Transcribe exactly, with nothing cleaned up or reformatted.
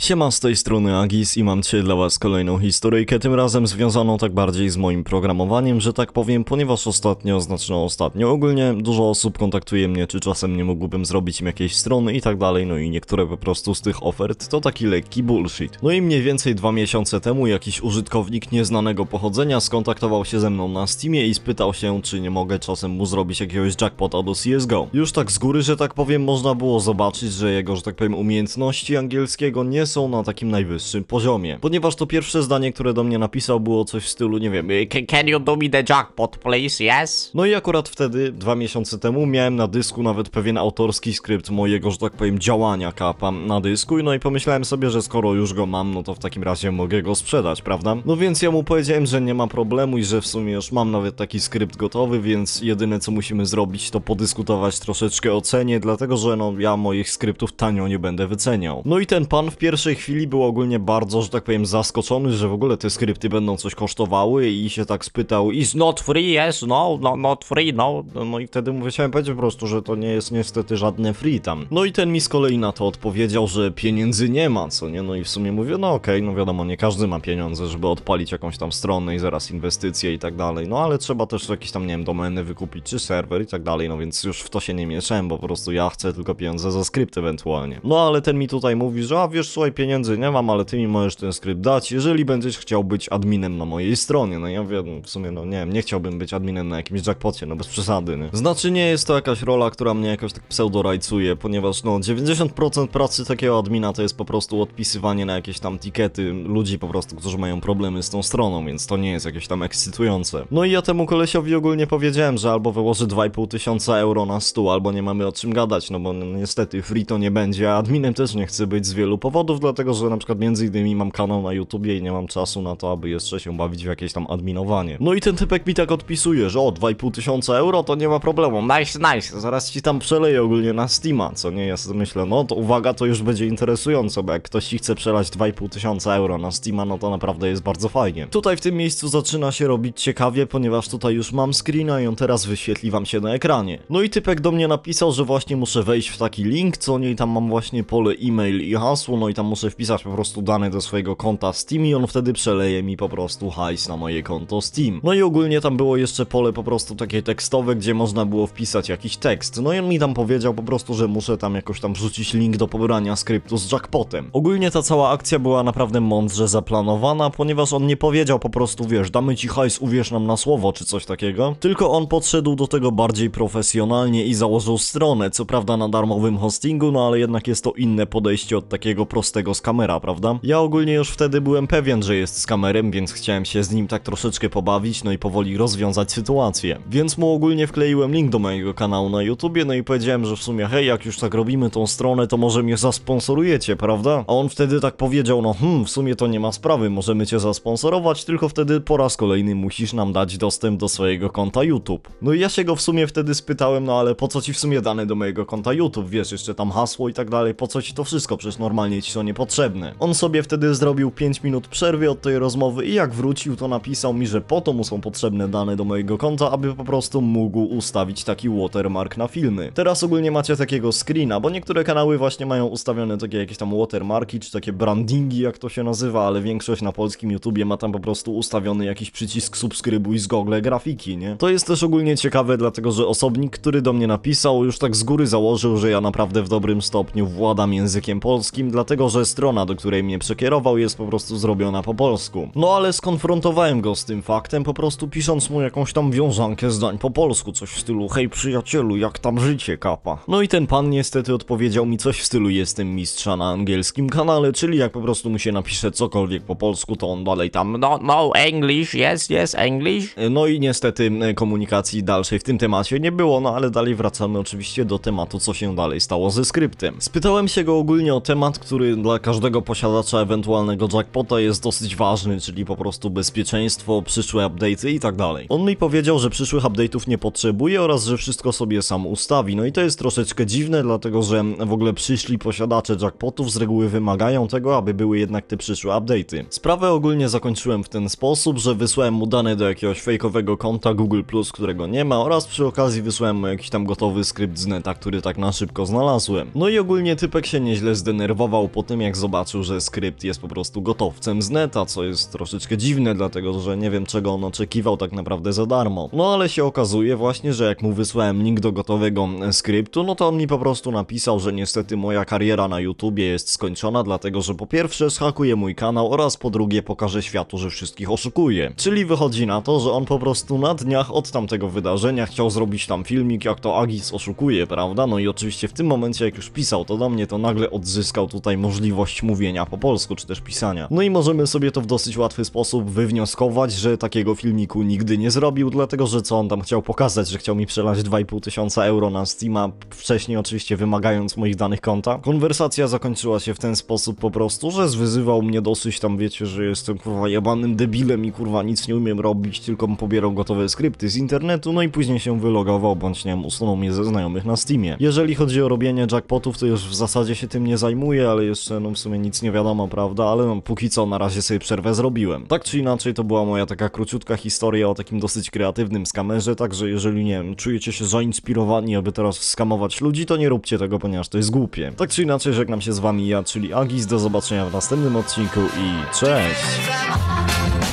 Siema, z tej strony Agis i mam dzisiaj dla was kolejną historyjkę, tym razem związaną tak bardziej z moim programowaniem, że tak powiem, ponieważ ostatnio, znaczy no ostatnio, ogólnie dużo osób kontaktuje mnie, czy czasem nie mógłbym zrobić im jakiejś strony i tak dalej, no i niektóre po prostu z tych ofert to taki lekki bullshit. No i mniej więcej dwa miesiące temu jakiś użytkownik nieznanego pochodzenia skontaktował się ze mną na Steamie i spytał się, czy nie mogę czasem mu zrobić jakiegoś jackpota do C S G O. Już tak z góry, że tak powiem, można było zobaczyć, że jego, że tak powiem, umiejętności angielskiego nie są na takim najwyższym poziomie. Ponieważ to pierwsze zdanie, które do mnie napisał, było coś w stylu, nie wiem, Can you do me the jackpot, please? Yes? no i akurat wtedy, dwa miesiące temu, miałem na dysku nawet pewien autorski skrypt mojego, że tak powiem, działania kapa na dysku, no i pomyślałem sobie, że skoro już go mam, no to w takim razie mogę go sprzedać, prawda? No więc ja mu powiedziałem, że nie ma problemu i że w sumie już mam nawet taki skrypt gotowy, więc jedyne co musimy zrobić, to podyskutować troszeczkę o cenie, dlatego że no ja moich skryptów tanio nie będę wyceniał. No i ten pan w pierwszej chwili był ogólnie bardzo, że tak powiem, zaskoczony, że w ogóle te skrypty będą coś kosztowały i się tak spytał, is not free, yes, no, no, not free, no. No i wtedy mu chciałem powiedzieć po prostu, że to nie jest niestety żadne free tam. No i ten mi z kolei na to odpowiedział, że pieniędzy nie ma, co nie? No i w sumie mówię, no okej, okay, no wiadomo, nie każdy ma pieniądze, żeby odpalić jakąś tam stronę i zaraz inwestycje i tak dalej, no ale trzeba też jakieś tam, nie wiem, domeny wykupić, czy serwer i tak dalej, no więc już w to się nie mieszałem, bo po prostu ja chcę tylko pieniądze za skrypt ewentualnie. No ale ten mi tutaj mówi, że a wiesz, słuchaj, pieniędzy nie mam, ale ty mi możesz ten skrypt dać, jeżeli będziesz chciał być adminem na mojej stronie. No ja wiem, w sumie, no nie wiem, nie chciałbym być adminem na jakimś jackpocie, no bez przesady, nie? Znaczy nie jest to jakaś rola, która mnie jakoś tak pseudo-rajcuje, ponieważ no dziewięćdziesiąt procent pracy takiego admina to jest po prostu odpisywanie na jakieś tam tikety ludzi po prostu, którzy mają problemy z tą stroną, więc to nie jest jakieś tam ekscytujące. No i ja temu kolesiowi ogólnie powiedziałem, że albo wyłoży dwa i pół tysiąca euro na stół, albo nie mamy o czym gadać, no bo no, niestety free to nie będzie, a adminem też nie chcę być z wielu powodów, dlatego że na przykład między innymi mam kanał na YouTubie i nie mam czasu na to, aby jeszcze się bawić w jakieś tam adminowanie. No i ten typek mi tak odpisuje, że o, dwa i pół tysiąca euro to nie ma problemu, nice, nice, zaraz ci tam przeleję ogólnie na Steama, co nie, ja sobie myślę, no to uwaga, to już będzie interesujące, bo jak ktoś ci chce przelać dwa i pół tysiąca euro na Steama, no to naprawdę jest bardzo fajnie. Tutaj w tym miejscu zaczyna się robić ciekawie, ponieważ tutaj już mam screena i on teraz wyświetli wam się na ekranie. No i typek do mnie napisał, że właśnie muszę wejść w taki link, co nie, i tam mam właśnie pole e-mail i hasło, no i tam muszę wpisać po prostu dane do swojego konta Steam i on wtedy przeleje mi po prostu hajs na moje konto Steam. No i ogólnie tam było jeszcze pole po prostu takie tekstowe, gdzie można było wpisać jakiś tekst. No i on mi tam powiedział po prostu, że muszę tam jakoś tam wrzucić link do pobrania skryptu z jackpotem. Ogólnie ta cała akcja była naprawdę mądrze zaplanowana, ponieważ on nie powiedział po prostu, wiesz, damy ci hajs, uwierz nam na słowo, czy coś takiego, tylko on podszedł do tego bardziej profesjonalnie i założył stronę, co prawda na darmowym hostingu, no ale jednak jest to inne podejście od takiego prostego skamera, prawda? Ja ogólnie już wtedy byłem pewien, że jest skamerem, więc chciałem się z nim tak troszeczkę pobawić, no i powoli rozwiązać sytuację. Więc mu ogólnie wkleiłem link do mojego kanału na YouTubie, no i powiedziałem, że w sumie hej, jak już tak robimy tą stronę, to może mnie zasponsorujecie, prawda? A on wtedy tak powiedział, no hmm, w sumie to nie ma sprawy, możemy cię zasponsorować, tylko wtedy po raz kolejny musisz nam dać dostęp do swojego konta YouTube. No i ja się go w sumie wtedy spytałem, no ale po co ci w sumie dane do mojego konta YouTube, wiesz, jeszcze tam hasło i tak dalej, po co ci to wszystko, przecież normalnie ci to niepotrzebne. On sobie wtedy zrobił pięć minut przerwy od tej rozmowy i jak wrócił, to napisał mi, że po to mu są potrzebne dane do mojego konta, aby po prostu mógł ustawić taki watermark na filmy. Teraz ogólnie macie takiego screena, bo niektóre kanały właśnie mają ustawione takie jakieś tam watermarki, czy takie brandingi, jak to się nazywa, ale większość na polskim YouTubie ma tam po prostu ustawiony jakiś przycisk subskrybuj z Google grafiki, nie? To jest też ogólnie ciekawe, dlatego że osobnik, który do mnie napisał, już tak z góry założył, że ja naprawdę w dobrym stopniu władam językiem polskim, dlatego że strona, do której mnie przekierował, jest po prostu zrobiona po polsku. No ale skonfrontowałem go z tym faktem, po prostu pisząc mu jakąś tam wiązankę zdań po polsku, coś w stylu hej przyjacielu, jak tam życie kapa. No i ten pan niestety odpowiedział mi coś w stylu jestem mistrza na angielskim kanale, czyli jak po prostu mu się napisze cokolwiek po polsku, to on dalej tam No, no, English, yes, yes, English. No i niestety komunikacji dalszej w tym temacie nie było, no ale dalej wracamy oczywiście do tematu, co się dalej stało ze skryptem. Spytałem się go ogólnie o temat, który dla każdego posiadacza ewentualnego jackpota jest dosyć ważny, czyli po prostu bezpieczeństwo, przyszłe update'y i tak dalej. On mi powiedział, że przyszłych update'ów nie potrzebuje oraz, że wszystko sobie sam ustawi. No i to jest troszeczkę dziwne, dlatego że w ogóle przyszli posiadacze jackpotów z reguły wymagają tego, aby były jednak te przyszłe update'y. Sprawę ogólnie zakończyłem w ten sposób, że wysłałem mu dane do jakiegoś fejkowego konta Google plus, którego nie ma, oraz przy okazji wysłałem mu jakiś tam gotowy skrypt z neta, który tak na szybko znalazłem. No i ogólnie typek się nieźle zdenerwował po tym, tym jak zobaczył, że skrypt jest po prostu gotowcem z neta, co jest troszeczkę dziwne, dlatego że nie wiem czego on oczekiwał tak naprawdę za darmo. No ale się okazuje właśnie, że jak mu wysłałem link do gotowego skryptu, no to on mi po prostu napisał, że niestety moja kariera na YouTubie jest skończona, dlatego że po pierwsze zhakuje mój kanał oraz po drugie pokaże światu, że wszystkich oszukuje. Czyli wychodzi na to, że on po prostu na dniach od tamtego wydarzenia chciał zrobić tam filmik, jak to Agis oszukuje, prawda? No i oczywiście w tym momencie, jak już pisał to do mnie, to nagle odzyskał tutaj możliwość mówienia po polsku, czy też pisania. No i możemy sobie to w dosyć łatwy sposób wywnioskować, że takiego filmiku nigdy nie zrobił, dlatego że co on tam chciał pokazać, że chciał mi przelać dwa i pół tysiąca euro na Steama, wcześniej oczywiście wymagając moich danych konta. Konwersacja zakończyła się w ten sposób po prostu, że zwyzywał mnie dosyć tam, wiecie, że jestem kurwa jebanym debilem i kurwa nic nie umiem robić, tylko pobierał gotowe skrypty z internetu, no i później się wylogował, bądź nie wiem, usunął mnie ze znajomych na Steamie. Jeżeli chodzi o robienie jackpotów, to już w zasadzie się tym nie zajmuję, ale jeszcze no w sumie nic nie wiadomo, prawda, ale no póki co na razie sobie przerwę zrobiłem. Tak czy inaczej to była moja taka króciutka historia o takim dosyć kreatywnym skamerze, także jeżeli nie wiem, czujecie się zainspirowani, aby teraz skamować ludzi, to nie róbcie tego, ponieważ to jest głupie. Tak czy inaczej żegnam się z wami ja, czyli Agis, do zobaczenia w następnym odcinku i cześć!